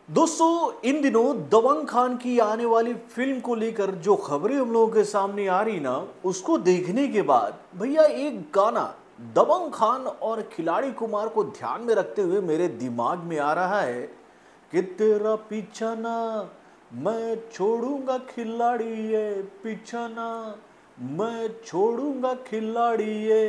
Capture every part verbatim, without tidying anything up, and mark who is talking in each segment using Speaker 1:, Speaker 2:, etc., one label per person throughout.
Speaker 1: दोस्तों इन दिनों दबंग खान की आने वाली फिल्म को लेकर जो खबरें हम लोगों के सामने आ रही ना, उसको देखने के बाद भैया एक गाना दबंग खान और खिलाड़ी कुमार को ध्यान में रखते हुए मेरे दिमाग में आ रहा है कि तेरा पीछा ना मैं छोड़ूंगा खिलाड़ी ये, पीछा ना मैं छोड़ूंगा खिलाड़ी ये,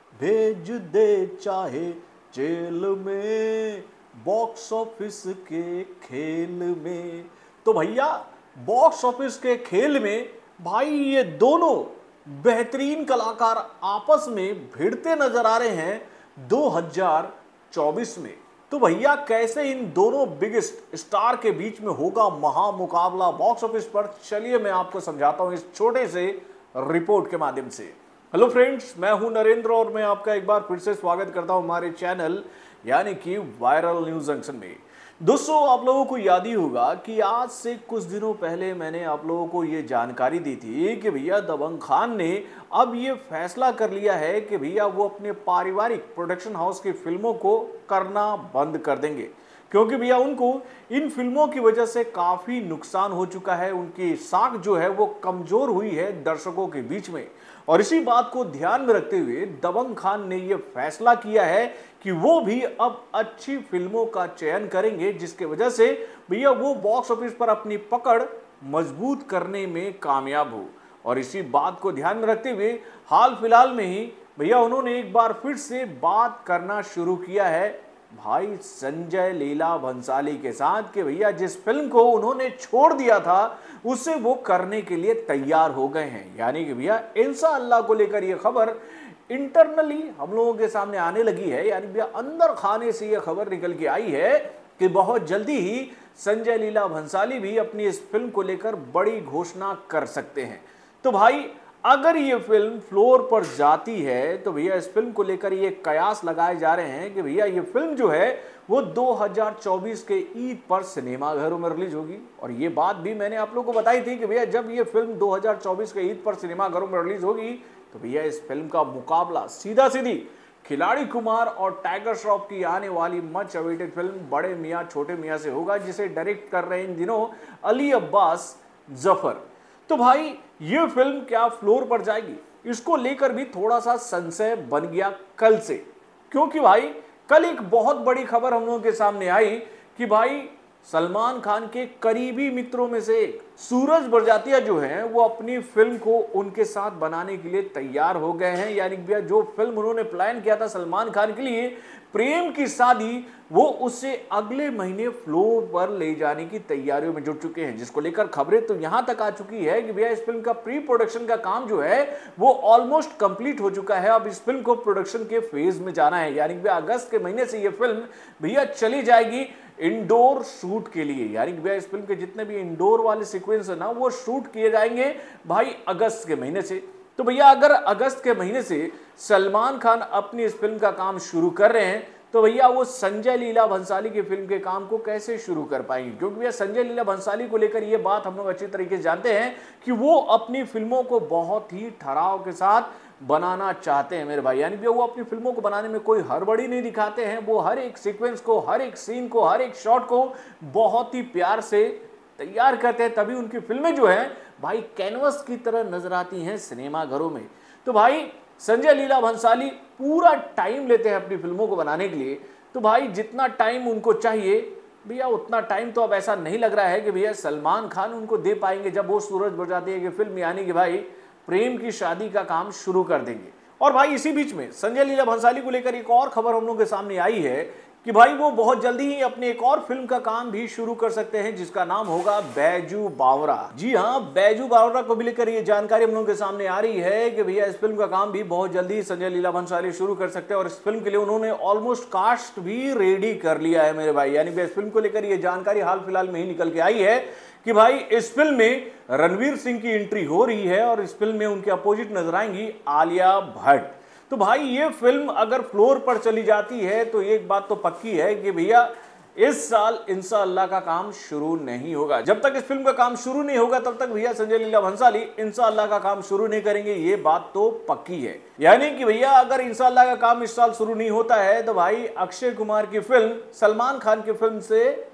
Speaker 1: भेज दे चाहे जेल में, बॉक्स ऑफिस के खेल में। तो भैया बॉक्स ऑफिस के खेल में भाई ये दोनों बेहतरीन कलाकार आपस में भिड़ते नजर आ रहे हैं दो हज़ार चौबीस में। तो भैया कैसे इन दोनों बिगेस्ट स्टार के बीच में होगा महामुकाबला बॉक्स ऑफिस पर, चलिए मैं आपको समझाता हूं इस छोटे से रिपोर्ट के माध्यम से। हेलो फ्रेंड्स, मैं हूं नरेंद्र और मैं आपका एक बार फिर से स्वागत करता हूं हमारे चैनल यानी कि वायरल न्यूज जंक्शन में। दोस्तों आप लोगों को याद ही होगा कि आज से कुछ दिनों पहले मैंने आप लोगों को ये जानकारी दी थी कि भैया दबंग खान ने अब ये फैसला कर लिया है कि भैया वो अपने पारिवारिक प्रोडक्शन हाउस की फिल्मों को करना बंद कर देंगे, क्योंकि भैया उनको इन फिल्मों की वजह से काफी नुकसान हो चुका है, उनकी साख जो है वो कमजोर हुई है दर्शकों के बीच में। और इसी बात को ध्यान में रखते हुए दबंग खान ने यह फैसला किया है कि वो भी अब अच्छी फिल्मों का चयन करेंगे, जिसके वजह से भैया वो बॉक्स ऑफिस पर अपनी पकड़ मजबूत करने में कामयाब हो। और इसी बात को ध्यान में रखते हुए हाल फिलहाल में ही भैया उन्होंने एक बार फिर से बात करना शुरू किया है भाई संजय लीला भंसाली के साथ कि भैया जिस फिल्म को उन्होंने छोड़ दिया था उसे वो करने के लिए तैयार हो गए हैं। यानी कि भैया इंशाअल्लाह को लेकर ये खबर इंटरनली हम लोगों के सामने आने लगी है, यानी भैया अंदर खाने से ये खबर निकल के आई है कि बहुत जल्दी ही संजय लीला भंसाली भी अपनी इस फिल्म को लेकर बड़ी घोषणा कर सकते हैं। तो भाई अगर ये फिल्म फ्लोर पर जाती है तो भैया इस फिल्म को लेकर ये कयास लगाए जा रहे हैं कि भैया ये फिल्म जो है वो दो हज़ार चौबीस के ईद पर सिनेमाघरों में रिलीज होगी। और ये बात भी मैंने आप लोगों को बताई थी कि भैया जब ये फिल्म दो हज़ार चौबीस के ईद पर सिनेमाघरों में रिलीज होगी तो भैया इस फिल्म का मुकाबला सीधा सीधी खिलाड़ी कुमार और टाइगर श्रॉफ की आने वाली मच अवेटेड फिल्म बड़े मियाँ छोटे मियाँ से होगा, जिसे डायरेक्ट कर रहे हैं इन दिनों अली अब्बास जफर। तो भाई ये फिल्म क्या फ्लोर पर जाएगी, इसको लेकर भी थोड़ा सा संशय बन गया कल से, क्योंकि भाई कल एक बहुत बड़ी खबर हम लोगों के सामने आई कि भाई सलमान खान के करीबी मित्रों में से एक सूरज बड़जात्या जो हैं वो अपनी फिल्म को उनके साथ बनाने के लिए तैयार हो गए हैं। यानी भैया जो फिल्म उन्होंने प्लान किया था सलमान खान के लिए, प्रेम की शादी, वो उससे अगले महीने फ्लोर पर ले जाने की तैयारियों में जुट चुके हैं, जिसको लेकर खबरें तो यहां तक आ चुकी है कि भैया इस फिल्म का प्री प्रोडक्शन का काम जो है वो ऑलमोस्ट कंप्लीट हो चुका है। अब इस फिल्म को प्रोडक्शन के फेज में जाना है, यानी भैया अगस्त के महीने से ये फिल्म भैया चली जाएगी इंडोर शूट के लिए। यानी भैया इस फिल्म के जितने भी इंडोर वाले सीक्वेंस है ना वो शूट किए जाएंगे भाई अगस्त के महीने से। तो भैया अगर अगस्त के महीने से सलमान खान अपनी इस फिल्म का काम शुरू कर रहे हैं तो भैया वो संजय लीला भंसाली की फिल्म के काम को कैसे शुरू कर पाएंगे, क्योंकि भैया संजय लीला भंसाली को लेकर ये बात हम लोग अच्छी तरीके से जानते हैं कि वो अपनी फिल्मों को बहुत ही ठहराव के साथ बनाना चाहते हैं मेरे भाई। यानी भैया वो अपनी फिल्मों को बनाने में कोई हड़बड़ी नहीं दिखाते हैं, वो हर एक सीक्वेंस को, हर एक सीन को, हर एक शॉट को बहुत ही प्यार से तैयार करते हैं, तभी उनकी फिल्में जो हैं भाई कैनवस की तरह नजर आती हैं सिनेमाघरों में। तो भाई संजय लीला भंसाली पूरा टाइम लेते हैं अपनी फिल्मों को बनाने के लिए, तो भाई जितना टाइम उनको चाहिए भैया उतना टाइम तो अब ऐसा नहीं लग रहा है कि भैया सलमान खान उनको दे पाएंगे जब वो सूरज बड़जात्या की फिल्म यानी कि भाई प्रेम की शादी का काम शुरू कर देंगे। और भाई इसी बीच में संजय लीला भंसाली को लेकर एक और खबर हम लोगों के सामने आई है कि भाई वो बहुत जल्दी ही अपने एक और फिल्म का काम भी शुरू कर सकते हैं, जिसका नाम होगा बैजू बावरा। जी हाँ, बैजू बावरा को भी लेकर ये जानकारी हम लोगों के सामने आ रही है कि भैया इस फिल्म का काम भी बहुत जल्दी संजय लीला भंसाली शुरू कर सकते हैं। और इस फिल्म के लिए उन्होंने ऑलमोस्ट कास्ट भी रेडी कर लिया है मेरे भाई। यानी इस फिल्म को लेकर ये जानकारी हाल फिलहाल में ही निकल के आई है कि भाई इस फिल्म में रणवीर सिंह की एंट्री हो रही है और इस फिल्म में उनके अपोजिट नजर आएंगी आलिया भट्ट। तो भाई ये फिल्म अगर फ्लोर पर चली जाती है तो एक बात तो पक्की है कि भैया इस साल इंशाअल्लाह का काम शुरू नहीं होगा। जब तक इस फिल्म का काम शुरू नहीं होगा तब तक भैया संजय लीला भंसाली इंशाअल्लाह का काम शुरू नहीं करेंगे, ये बात तो पक्की है। यानी कि भैया अगर इंशाअल्लाह का काम इस साल शुरू नहीं होता है तो भाई अक्षय कुमार की फिल्म सलमान खान की फिल्म से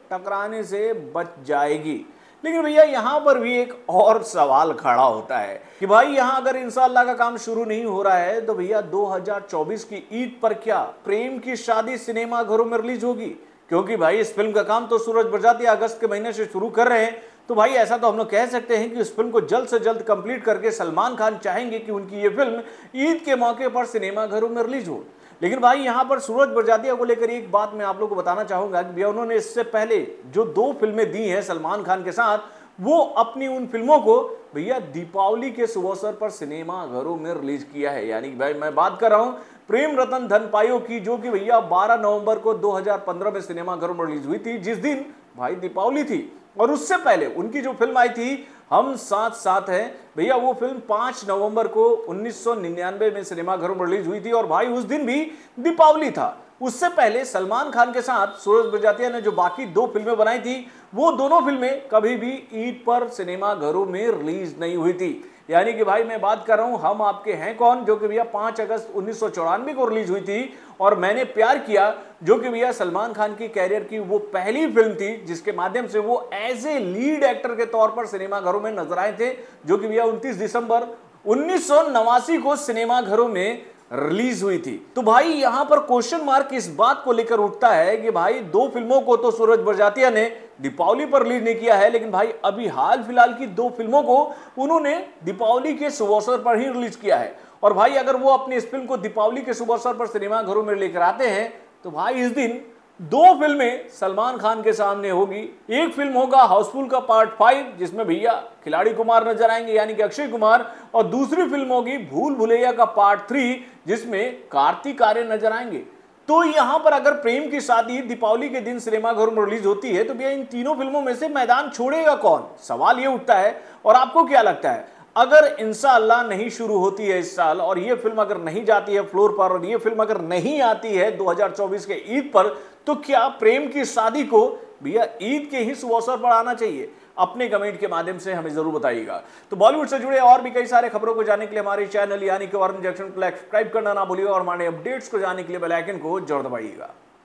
Speaker 1: टकराने से बच जाएगी। लेकिन भैया यहाँ पर भी एक और सवाल खड़ा होता है कि भाई यहाँ अगर इंशाअल्लाह का काम शुरू नहीं हो रहा है तो भैया दो हज़ार चौबीस की ईद पर क्या प्रेम की शादी सिनेमा घरों में रिलीज होगी? क्योंकि भाई इस फिल्म का काम तो सूरज बरजात्या अगस्त के महीने से शुरू कर रहे हैं, तो भाई ऐसा तो हम लोग कह सकते हैं कि इस फिल्म को जल्द से जल्द कंप्लीट करके सलमान खान चाहेंगे कि उनकी ये फिल्म ईद के मौके पर सिनेमा घरों में रिलीज हो। लेकिन भाई यहाँ पर सूरज बरजात्या को लेकर एक बात मैं आप लोग को बताना चाहूंगा कि भैया उन्होंने इससे पहले जो दो फिल्में दी हैं सलमान खान के साथ, वो अपनी उन फिल्मों को भैया दीपावली के शुभ अवसर पर सिनेमा घरों में रिलीज किया है। यानी कि भाई मैं बात कर रहा हूं प्रेम रतन धन पायो की, जो कि भैया बारह नवंबर को दो हज़ार पंद्रह में सिनेमा घरों में रिलीज हुई थी, जिस दिन भाई दीपावली थी। और उससे पहले उनकी जो फिल्म आई थी हम साथ साथ हैं भैया, वो फिल्म पांच नवंबर को उन्नीस सौ निन्यानवे में सिनेमा घरों में रिलीज हुई थी और भाई उस दिन भी दीपावली था। उससे पहले सलमान खान के साथ सूरज बरजात्या ने जो बाकी दो फिल्में बनाई थी, वो दोनों फिल्में कभी भी ईद पर सिनेमा घरों में रिलीज नहीं हुई थी। यानी कि भाई मैं बात कर रहा हूं हम आपके हैं कौन, जो कि भैया पांच अगस्त उन्नीस सौ चौरानवे को रिलीज हुई थी, और मैंने प्यार किया जो कि भैया सलमान खान की कैरियर की वो पहली फिल्म थी जिसके माध्यम से वो एज ए लीड एक्टर के तौर पर सिनेमा घरों में नजर आए थे, जो कि भैया उनतीस दिसंबर उन्नीस सौ नवासी को सिनेमा घरों में रिलीज हुई थी। तो भाई यहां पर क्वेश्चन मार्क इस बात को लेकर उठता है कि भाई दो फिल्मों को तो सूरज बरजात्या ने दीपावली पर रिलीज नहीं किया है, लेकिन भाई अभी हाल फिलहाल की दो फिल्मों को उन्होंने दीपावली के शुभ अवसर पर ही रिलीज किया है। और भाई अगर वो अपनी इस फिल्म को दीपावली के शुभ अवसर पर सिनेमा घरों में लेकर आते हैं तो भाई इस दिन दो फिल्में सलमान खान के सामने होगी। एक फिल्म होगा हाउसफुल का पार्ट फाइव, जिसमें भैया खिलाड़ी कुमार नजर आएंगे यानी कि अक्षय कुमार, और दूसरी फिल्म होगी भूल भुलैया का पार्ट थ्री, जिसमें कार्तिक आर्यन नजर आएंगे। तो यहां पर अगर प्रेम की शादी दीपावली के दिन सिनेमा घरों में रिलीज होती है तो भैया इन तीनों फिल्मों में से मैदान छोड़ेगा कौन? सवाल ये उठता है। और आपको क्या लगता है, अगर इंशाअल्लाह नहीं शुरू होती है इस साल और ये फिल्म अगर नहीं जाती है फ्लोर पर और ये फिल्म अगर नहीं आती है दो हज़ार चौबीस के ईद पर, तो क्या प्रेम की शादी को भैया ईद के ही शुभ अवसर पर आना चाहिए? अपने कमेंट के माध्यम से हमें जरूर बताइएगा। तो बॉलीवुड से जुड़े और भी कई सारे खबरों को जानने के लिए हमारे चैनल यानी कि वार्न जंक्शन को सब्सक्राइब करना ना भूलिएगा और हमारे अपडेट्स को जानने के लिए बेल आइकन को जरूर दबाइएगा।